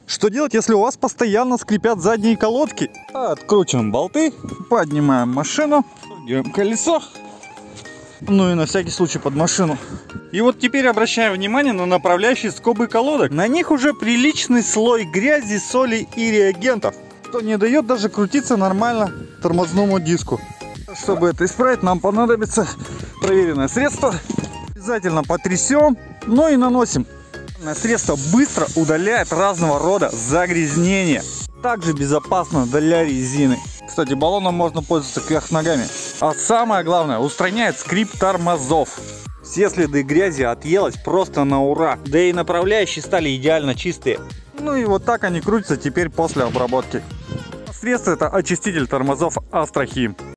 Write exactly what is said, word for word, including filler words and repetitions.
Что делать, если у вас постоянно скрипят задние колодки? Откручиваем болты, поднимаем машину, делаем колесо, ну и на всякий случай под машину. И вот теперь обращаем внимание на направляющие скобы колодок. На них уже приличный слой грязи, соли и реагентов, что не дает даже крутиться нормально тормозному диску. Чтобы это исправить, нам понадобится проверенное средство. Обязательно потрясем, ну и наносим. Средство быстро удаляет разного рода загрязнения. Также безопасно для резины. Кстати, баллоном можно пользоваться кверх ногами. А самое главное, устраняет скрип тормозов. Все следы грязи отъелось просто на ура. Да и направляющие стали идеально чистые. Ну и вот так они крутятся теперь после обработки. Средство это очиститель тормозов Astra Him.